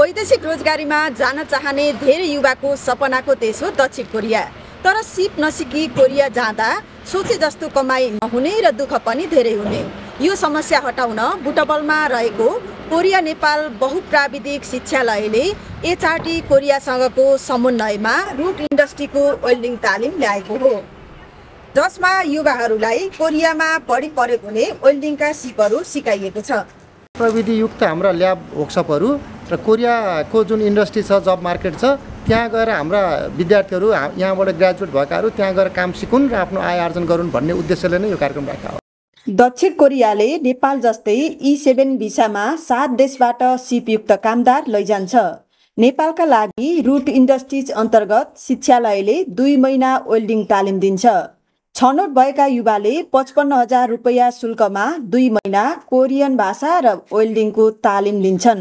वैदेशिक रोजगारीमा जान चाहने धेरै युवाको सपनाको देश हो दक्षिण कोरिया। तर सिप नसिकी कोरिया जाँदा सोचे जस्तो कमाई नहुने र दुःख पनि धेरै हुने। यो समस्या हटाउन बुटवलमा रहेको कोरिया नेपाल बहुप्राविधिक शिक्षालयले एचआरटी कोरियासँगको समन्वयमा रुट इन्डस्ट्रीको वेल्डिङ तालिम ल्याएको हो, जसमा युवाहरूलाई कोरियामा बढी प्रयोग हुने वेल्डिङका सिपहरू सिकाइएको छ। प्रविधियुक्त हाम्रा ल्याब वर्कसपहरू र कोरियाको जुन इन्डस्ट्री छ, जब मार्केट छ, त्यहाँ गएर हाम्रा विद्यार्थीहरू यहाँबाट ग्रेजुएट भएकाहरू त्यहाँ गएर काम सिकुन् र आफ्नो आय आर्जन गरून् भन्ने उद्देश्यले नै यो कार्यक्रम राखेको हो। दक्षिण कोरियाले नेपाल जस्तै E7 भिसामा 7 देशबाट सिपयुक्त कामदार लैजान्छ। नेपालका लागि रुट इन्डस्ट्रिज अन्तर्गत शिक्षालयले 2 महिना वेल्डिङ तालिम दिन्छ। छनौट भएका युवाले 55,000 रुपैयाँ शुल्कमा 2 महिना कोरियन भाषा र वेल्डिङको तालिम लिन्छन्।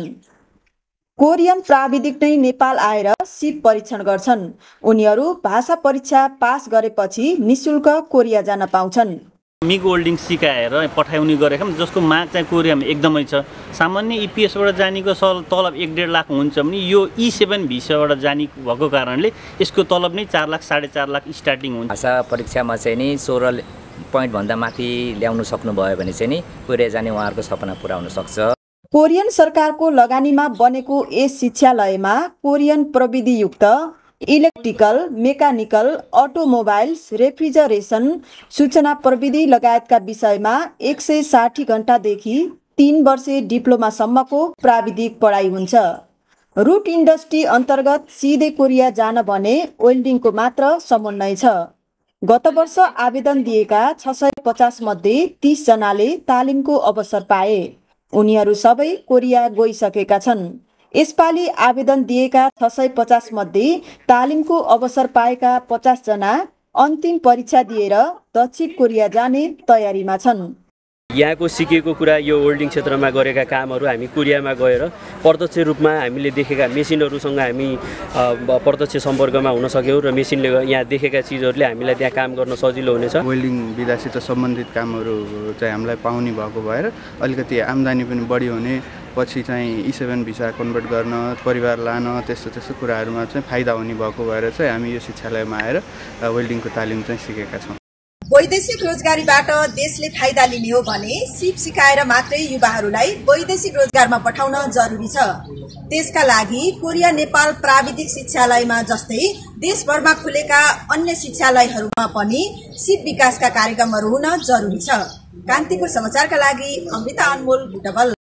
कोरियन प्राविधिक नै नेपाल आएर सिप परीक्षण गर्छन्। उनीहरू भाषा परीक्षा पास गरेपछि निशुल्क कोरिया जान पाउँछन्। मिग वेल्डिङ सिकाएर पठाउने गरेका जसको माग चाहिँ कोरियामा एकदमै छ। सामान्य इपिएसबाट जानेको तलब 1.5 लाख हुन्छ भने यो E7 भिसाबाट जाने भएको कारणले यसको तलब नै 4 लाख 4.5 लाख स्टार्टिङ हुन्छ। भाषा परीक्षामा चाहिँ नि 16 पोइन्ट भन्दा माथि ल्याउन सक्नुभयो भने चाहिँ नि कोरिया जाने उहाँहरूको सपना पुरा हुन सक्छ। कोरियन सरकारको लगानीमा बनेको यस शिक्षालयमा कोरियन प्रविधियुक्त इलेक्ट्रिकल, मेकानिकल, अटोमोबाइल्स, रेफ्रिजरेसन, सूचना प्रविधि लगायतका विषयमा 160 घण्टादेखि 3 वर्षे डिप्लोमासम्मको प्राविधिक पढाइ हुन्छ। रुट इन्डस्ट्री अन्तर्गत सिधै कोरिया जान भने वेल्डिङको मात्र समन्वय छ। गत वर्ष आवेदन दिएका 650 मध्ये 30 जनाले तालिमको अवसर पाए। उनीहरू सबै कोरिया गइसकेका छन्। यसपालि आवेदन दिएका 650 मध्ये तालिमको अवसर पाएका 50 जना अन्तिम परीक्षा दिएर दक्षिण कोरिया जाने तयारीमा छन्। यहाँको सिकेको कुरा यो वेल्डिङ क्षेत्रमा गरेका कामहरू हामी कोरियामा गएर प्रत्यक्ष रूपमा हामीले देखेका मेसिनहरूसँग हामी प्रत्यक्ष सम्पर्कमा हुन सक्यौँ र मेसिनले यहाँ देखेका चिजहरूले हामीलाई त्यहाँ काम गर्न सजिलो हुनेछ। वेल्डिङ विधासित सम्बन्धित कामहरू चाहिँ हामीलाई पाउने भएको भएर अलिकति आम्दानी पनि बढी हुने, पछि चाहिँ E7 भिसा कन्भर्ट गर्न, परिवार लान, त्यस्तो कुराहरूमा चाहिँ फाइदा हुने भएको भएर चाहिँ हामी यो शिक्षालयमा आएर वेल्डिङको तालिम चाहिँ सिकेका छौँ। वैदेशिक रोजगारीबाट देशले फाइदा लिने हो भने सिप सिकाएर मात्रै युवाहरूलाई वैदेशिक रोजगारमा पठाउन जरुरी छ। त्यसका लागि कोरिया नेपाल प्राविधिक शिक्षालयमा जस्तै देशभरमा खुलेका अन्य शिक्षालयहरूमा पनि सिप विकासका कार्यक्रमहरू हुन जरुरी छ। कान्तिपुर समाचारका लागि अमृता अनमोल, बुटवल।